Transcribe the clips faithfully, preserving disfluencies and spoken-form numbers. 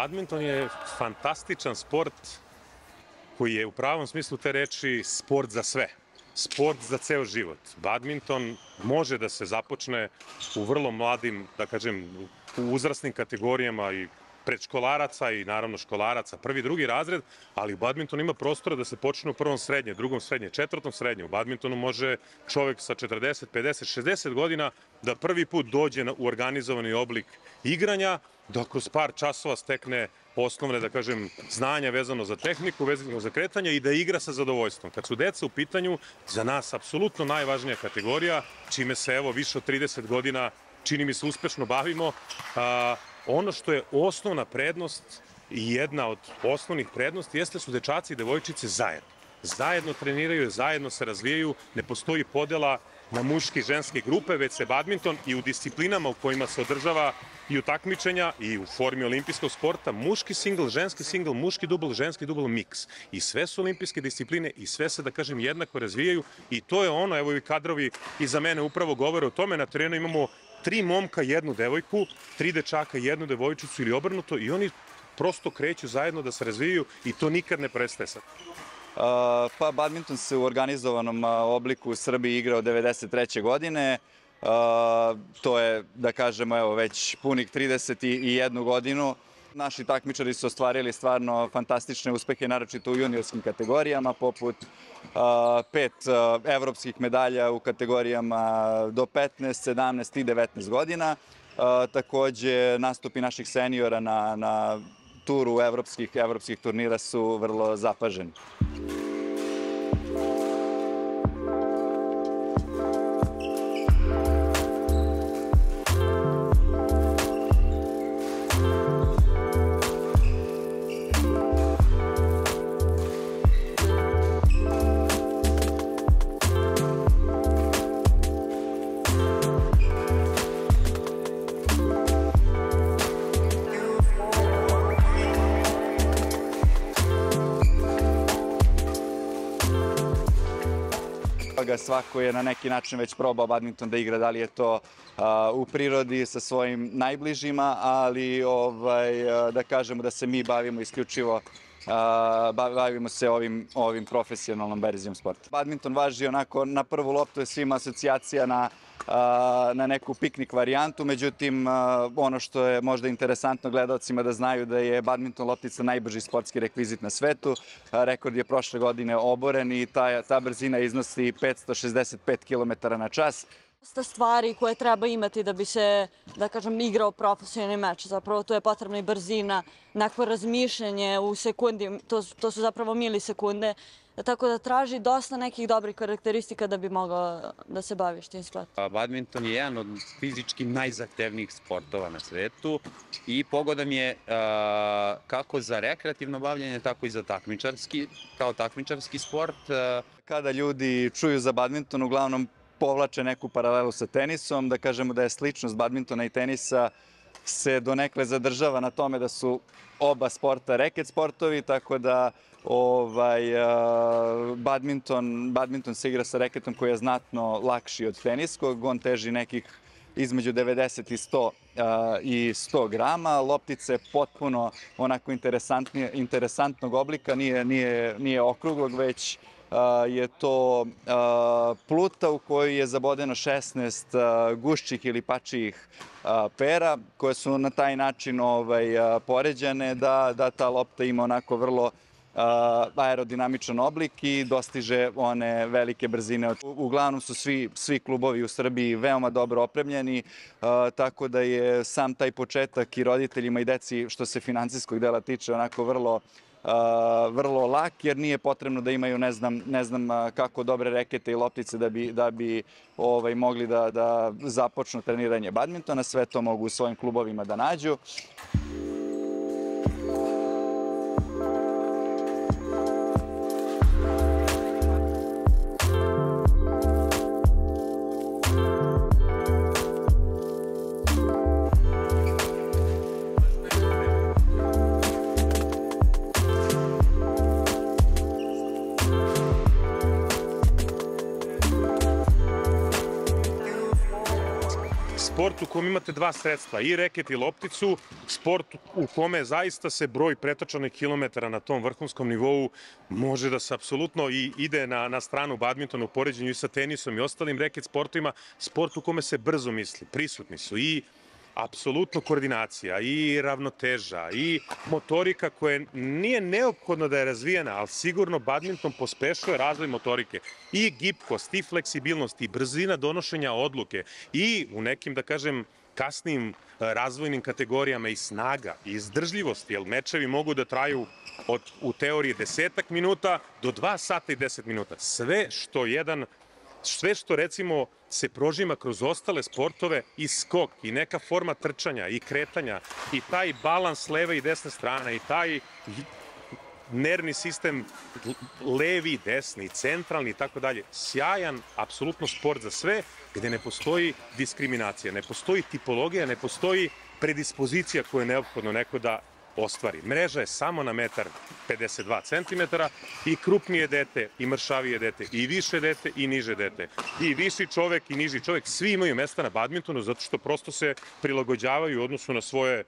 Badminton je fantastičan sport koji je u pravom smislu te reči sport za sve. Sport za ceo život. Badminton može da se započne u vrlo mladim, da kažem, u uzrasnim kategorijama i predškolaraca i naravno školaraca, prvi, drugi razred, ali badminton ima prostora da se počne u prvom srednje, drugom srednje, četvrtom srednje. U badmintonu može čovek sa četrdeset, pedeset, šezdeset godina da prvi put dođe u organizovani oblik igranja, da kroz par časova stekne osnovne, da kažem, znanja vezano za tehniku, vezano za kretanje i da igra sa zadovoljstvom. Kad su deca u pitanju, za nas apsolutno najvažnija kategorija, čime se evo više od trideset godina, čini mi se, uspešno bavimo. A, ono što je osnovna prednost i jedna od osnovnih prednosti jeste su dečaci i devojčice zajedno. Zajedno treniraju, zajedno se razvijaju, ne postoji podela na muške i ženske grupe, već se badminton i u disciplinama u kojima se održava i u takmičenja i u formi olimpijskog sporta, muški singl, ženski singl, muški dubl, ženski dubl, miks. I sve su olimpijske discipline i sve se, da kažem, jednako razvijaju i to je ono, evo i kadrovi iza mene upravo govore o tome, na terenu imamo tri momka, jednu devojku, tri dečaka, jednu devojčicu ili obrnuto i oni prosto kreću zajedno da se razvijaju i to nikad ne prestaje sad. Uh, pa badminton se u organizovanom uh, obliku u Srbiji igra od devedeset treće godine. Uh, to je, da kažemo, evo, već punih trideset jednu godinu. Naši takmičari su ostvarili stvarno fantastične uspehe, naročito u juniorskim kategorijama, poput uh, pet uh, evropskih medalja u kategorijama do petnaest, sedamnaest i devetnaest godina. Uh, takođe, nastupi naših seniora na, na turu evropskih, evropskih turnira su vrlo zapaženi. Svako je na neki način već probao badminton da igra, da li je to uh, u prirodi sa svojim najbližima, ali ovaj, da kažemo da se mi bavimo isključivo, uh, bavimo se ovim, ovim profesionalnom verzijom sporta. Badminton važi onako na prvu loptu je svima asocijacija na na neku piknik varijantu, međutim ono što je možda interesantno gledalcima da znaju da je badminton loptica najbrži sportski rekvizit na svetu. Rekord je prošle godine oboren i ta, ta brzina iznosi petsto šezdeset pet kilometara na čas. Dosta stvari koje treba imati da bi se, da kažem, igrao profesionalni meč. Zapravo to je potrebna i brzina, nekako razmišljanje u sekundi, to, to su zapravo milisekunde. Tako da traži dosta nekih dobrih karakteristika da bi mogao da se baviš tim sportom. Badminton je jedan od fizički najzahtevnijih sportova na svetu i pogodan je uh, kako za rekreativno bavljanje, tako i za takmičarski, kao takmičarski sport. Kada ljudi čuju za badminton, uglavnom povlače neku paralelu sa tenisom, da kažemo da je sličnost badmintona i tenisa se donekle zadržava na tome da su oba sporta reket sportovi, tako da ovaj, badminton, badminton se igra sa reketom koji je znatno lakši od teniskog, on teži nekih između devedeset i sto grama, loptica je potpuno onako interesantnog oblika, nije, nije, nije okruglog, već je to pluta u kojoj je zabodeno šesnaest gušćih ili pačijih pera koje su na taj način ovaj, poređane da, da ta lopta ima onako vrlo aerodinamičan oblik i dostiže one velike brzine. Uglavnom su svi, svi klubovi u Srbiji veoma dobro opremljeni, tako da je sam taj početak i roditeljima i deci što se finansijskog dela tiče onako vrlo Uh, vrlo lak, jer nije potrebno da imaju ne znam, ne znam kako dobre rekete i loptice da bi, da bi ovaj, mogli da, da započnu treniranje badmintona. Sve to mogu u svojim klubovima da nađu. sport u kom imate dva sredstva, i reket i lopticu, sport u kome zaista se broj pretrčanih kilometara na tom vrhunskom nivou može da se apsolutno i ide na, na stranu badmintona u poređenju i sa tenisom i ostalim reket sportovima, sport u kome se brzo misli, prisutni su i apsolutno koordinacija i ravnoteža i motorika koja nije neophodno da je razvijena, ali sigurno badminton pospešuje razvoj motorike i gibkost i fleksibilnost i brzina donošenja odluke i u nekim, da kažem, kasnim razvojnim kategorijama i snaga i izdržljivost, jer mečevi mogu da traju od, u teoriji desetak minuta do dva sata i deset minuta. Sve što jedan sve što recimo se prožima kroz ostale sportove i skok i neka forma trčanja i kretanja i taj balans leve i desne strane i taj nervni sistem levi, desni, centralni i tako dalje. Sjajan, apsolutno sport za sve, gde ne postoji diskriminacija, ne postoji tipologija, ne postoji predispozicija koju je neophodno neko da ostvari. Mreža je samo na metar pedeset dva centimetara i krupnije dete i mršavije dete i više dete i niže dete i viši čovek i niži čovek, svi imaju mesta na badmintonu zato što prosto se prilagođavaju u odnosu na svoje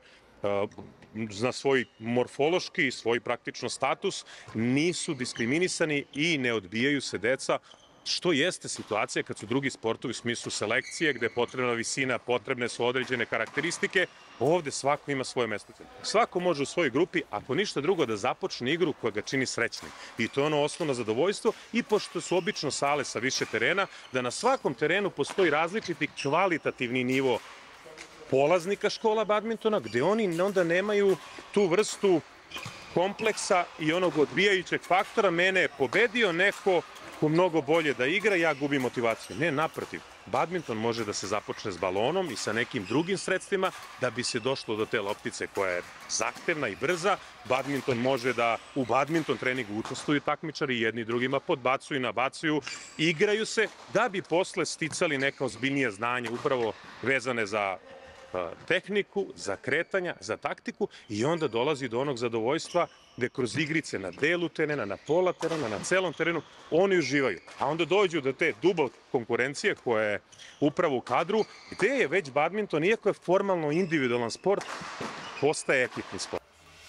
na svoj morfološki i svoj praktično status, nisu diskriminisani i ne odbijaju se deca, što jeste situacija kad su drugi sportovi u smislu selekcije, gde je potrebna visina, potrebne su određene karakteristike, ovde svako ima svoje mesto. Svako može u svojoj grupi, ako ništa drugo, da započne igru koja ga čini srećnim. I to je ono osnovno zadovoljstvo i pošto su obično sale sa više terena, da na svakom terenu postoji različiti kvalitativni nivo polaznika škola badmintona, gde oni onda nemaju tu vrstu kompleksa i onog odbijajućeg faktora, mene je pobedio neko ko mnogo bolje da igra, ja gubim motivaciju. Ne, naprotiv. Badminton može da se započne s balonom i sa nekim drugim sredstvima da bi se došlo do te loptice koja je zahtevna i brza. Badminton može da u badminton treningu učestvuju takmičari, jedni drugima podbacuju, nabacuju, igraju se da bi posle sticali neka ozbiljnije znanje upravo vezane za tehniku, za kretanja, za taktiku i onda dolazi do onog zadovoljstva gde kroz igrice na delu terena, na pola terena, na celom terenu, oni uživaju. A onda dođu do te dubo konkurencije koja je upravo u kadru, gde je već badminton, iako je formalno individualan sport, postaje ekipni sport.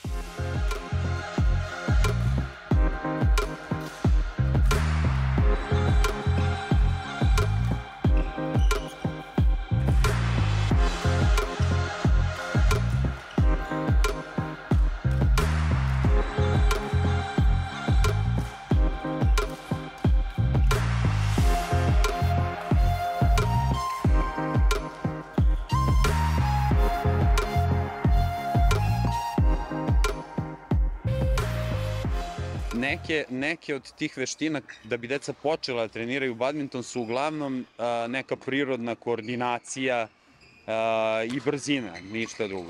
Neke, neke od tih veština da bi deca počela da treniraju badminton su uglavnom a, neka prirodna koordinacija a, i brzina, ništa drugo.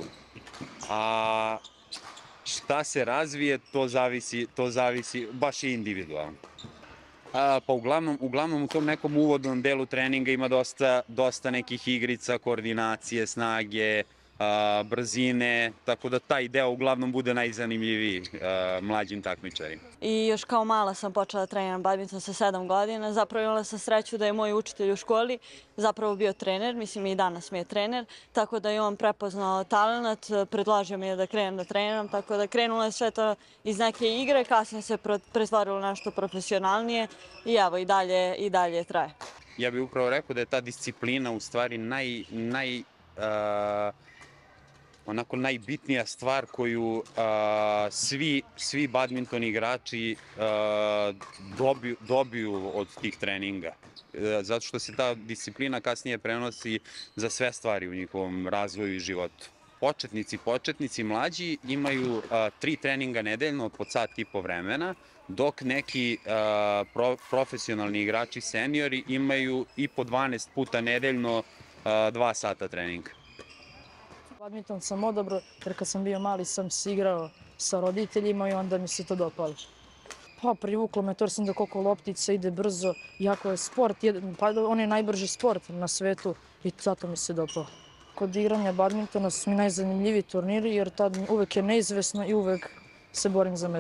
A šta se razvije, to zavisi, to zavisi baš i individualno. A, pa uglavnom, uglavnom u tom nekom uvodnom delu treninga ima dosta, dosta nekih igrica, koordinacije, snage, a, brzine, tako da taj deo uglavnom bude najzanimljiviji a, mlađim takmičarima. I još kao mala sam počela da treniram badminton sa sedam godina. Zapravo imala sam sreću da je moj učitelj u školi zapravo bio trener, mislim i danas mi je trener, tako da je on prepoznao talent, predložio mi je da krenem da treniram, tako da krenulo je sve to iz neke igre, kasnije se pretvorilo nešto profesionalnije i evo i dalje, i dalje traje. Ja bih upravo rekao da je ta disciplina u stvari naj, naj, uh, onako najbitnija stvar koju a, svi, svi badminton igrači a, dobiju, dobiju od tih treninga. E, zato što se ta disciplina kasnije prenosi za sve stvari u njihovom razvoju i životu. Početnici, početnici mlađi imaju a, tri treninga nedeljno po sat i po vremena, dok neki a, pro, profesionalni igrači seniori imaju i po dvanaest puta nedeljno a, dva sata treninga. Badminton sam odabrao jer kad sam bio mali sam se igrao sa roditeljima i onda mi se to dopalo. Pa privuklo me to jer sam da koliko loptica ide brzo, jako je sport, pa on je najbrži sport na svetu i zato mi se dopalo. Kod igranja badmintona su mi najzanimljiviji turniri jer tad uvek je neizvesno i uvek se borim za medalju.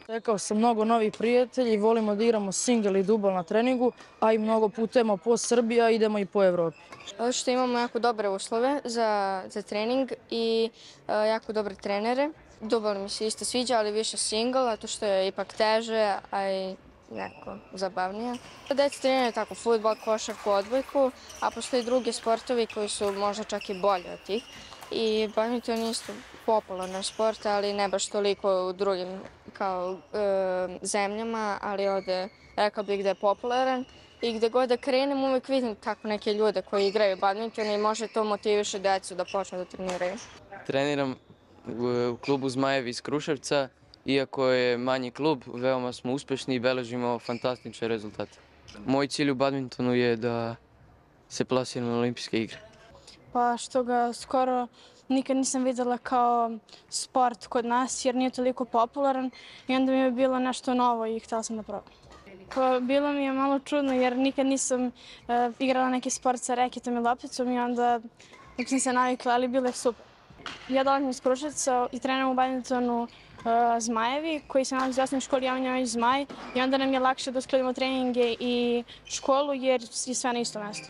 Stekao sam mnogo novih prijatelja i volimo da igramo single i dubl na treningu, a i mnogo putujemo po Srbiji, a idemo i po Evropi. Zato što imamo jako dobre uslove za, za trening i uh, jako dobre trenere. Dubl mi se isto sviđa, ali više single, zato što je ipak teže, a i neko zabavnije. Deca treniraju tako fudbal, košarku, odbojku, a postoji drugi sportovi koji su možda čak i bolji od tih. I badminton je isto popularan sport, ali ne baš toliko u drugim kao e, zemljama, ali ovde rekao bih da je popularan. I gde god da krenem uvek vidim tako neke ljude koji igraju badminton i može to motiviše decu da počnu da treniraju. Treniram u klubu Zmajevi iz Kruševca. Iako je manji klub, veoma smo uspešni i beležimo fantastične rezultate. Moj cilj u badmintonu je da se plasiram na olimpijske igre. Pa što ga skoro nikad nisam videla kao sport kod nas jer nije toliko popularan i onda mi je bilo nešto novo i htjela sam da probam. Pa bilo mi je malo čudno jer nikad nisam uh, igrala neki sport sa reketom i lopticom i onda dok sam se navikla, ali bilo je super. Ja dolazim iz Kruševca i treniram u badmintonu uh, Zmajevi koji se nalazi u osnovnoj školi Javni Jović Zmaj i onda nam je lakše da uskladimo treninge i školu jer je sve na isto mesto.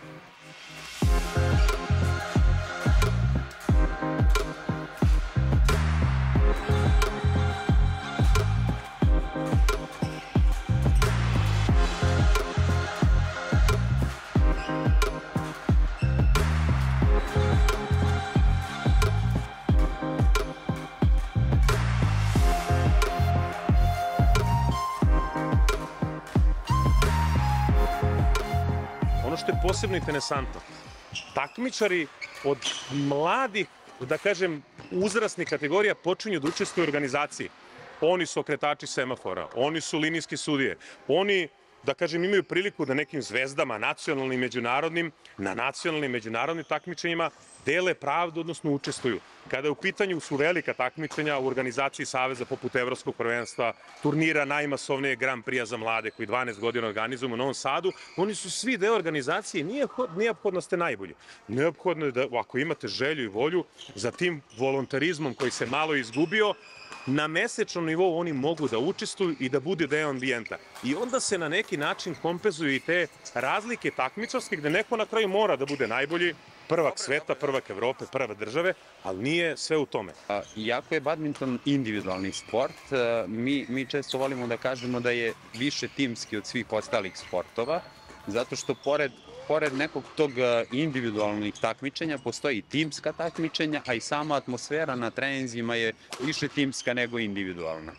Ono što je posebno interesantno, takmičari od mladih, da kažem, uzrasnih kategorija počinju da učestvuju u organizaciji. Oni su okretači semafora, oni su linijski sudije, oni, da kažem, imaju priliku da nekim zvezdama, nacionalnim i međunarodnim, na nacionalnim i međunarodnim takmičenjima dele pravdu, odnosno učestvuju. Kada u pitanju su velika takmičenja u organizaciji saveza poput Evropskog prvenstva, turnira najmasovnije Grand Prix za mlade koji dvanaest godina organizujemo u Novom Sadu, oni su svi deo organizacije, nije neophodno da ste najbolji. Neophodno je da, ako imate želju i volju, za tim volontarizmom koji se malo izgubio, na mesečnom nivou oni mogu da učestvuju i da bude deo ambijenta. I onda se na neki način kompenzuju i te razlike takmičarske gde neko na kraju mora da bude najbolji, prvak sveta, prvak Evrope, prva države, ali nije sve u tome. Iako je badminton individualni sport, mi, mi često volimo da kažemo da je više timski od svih ostalih sportova, zato što pored Pored nekog tog individualnih takmičenja postoji i timska takmičenja, a i sama atmosfera na treninzima je više timska nego individualna.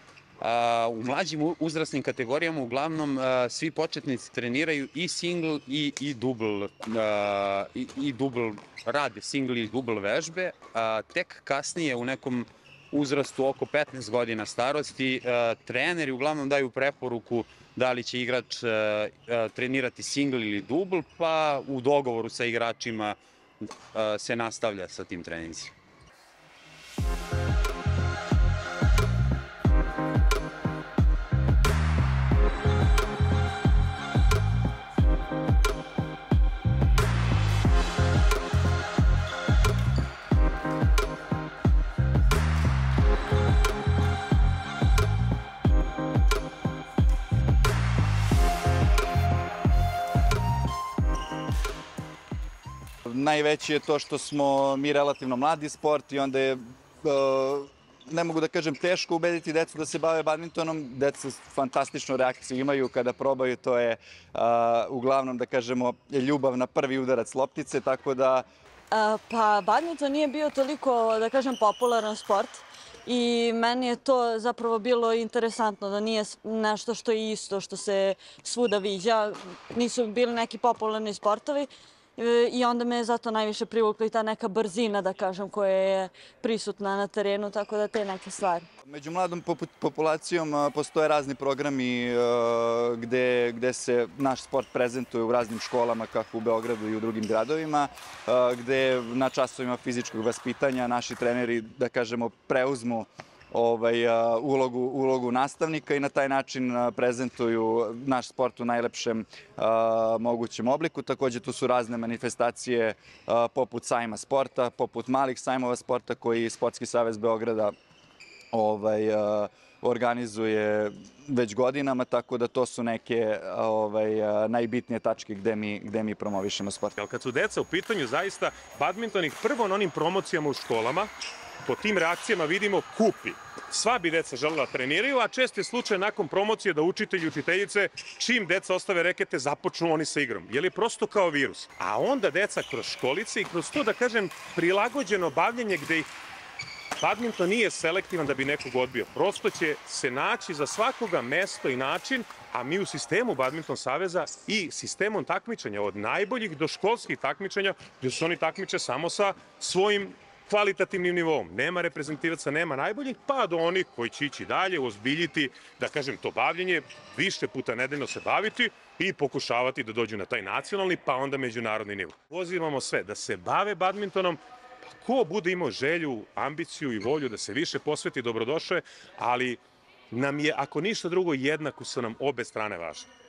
U mlađim uzrasnim kategorijama uglavnom svi početnici treniraju i single i, i dubl, i, i dubl, rade single i dubl vežbe, a tek kasnije u nekom uzrastu oko petnaest godina starosti treneri uglavnom daju preporuku da li će igrač uh, uh, trenirati single ili dubl, pa u dogovoru sa igračima uh, se nastavlja sa tim treninzima. Najveće je to što smo mi relativno mladi sport i onda je, uh, ne mogu da kažem, teško ubediti decu da se bave badmintonom. Deca fantastičnu reakciju imaju kada probaju, to je uh, uglavnom, da kažemo, ljubav na prvi udarac loptice, tako da... Uh, pa badminton nije bio toliko, da kažem, popularan sport. I meni je to zapravo bilo interesantno, da nije nešto što je isto, što se svuda viđa. Nisu bili neki popularni sportovi. I onda me je zato najviše privukla i ta neka brzina, da kažem, koja je prisutna na terenu, tako da te neke stvari. Među mladom populacijom postoje razni programi gde, gde se naš sport prezentuje u raznim školama, kako u Beogradu i u drugim gradovima, gde na časovima fizičkog vaspitanja naši treneri, da kažemo, preuzmu Ovaj, ulogu, ulogu nastavnika i na taj način prezentuju naš sport u najlepšem uh, mogućem obliku. Takođe tu su razne manifestacije uh, poput sajma sporta, poput malih sajmova sporta koji Sportski savez Beograda ovaj, uh, organizuje već godinama, tako da to su neke ovaj, najbitnije tačke gde mi, gde mi promovišemo sport. Ali kad su deca u pitanju, zaista, badminton ih prvo na onim promocijama u školama, po tim reakcijama vidimo kupi. Sva bi deca želela da treniraju, a čest je slučaj nakon promocije da učitelji i učiteljice, čim deca ostave rekete, započnu oni sa igrom. Jer je prosto kao virus. A onda deca kroz školice i kroz to, da kažem, prilagođeno bavljenje gde ih badminton nije selektivan da bi nekog odbio. Prosto će se naći za svakoga mesto i način, a mi u sistemu Badminton saveza i sistemom takmičenja od najboljih do školskih takmičenja, gde se oni takmiče samo sa svojim kvalitativnim nivom. Nema reprezentativaca, nema najboljih, pa do onih koji će ići dalje, ozbiljiti, da kažem, to bavljenje, više puta nedeljno se baviti i pokušavati da dođu na taj nacionalni, pa onda međunarodni nivo. Pozivamo sve da se bave badmintonom, pa ko bude imao želju, ambiciju i volju da se više posveti, dobrodošao je, ali nam je, ako ništa drugo, jednako su nam obe strane važne.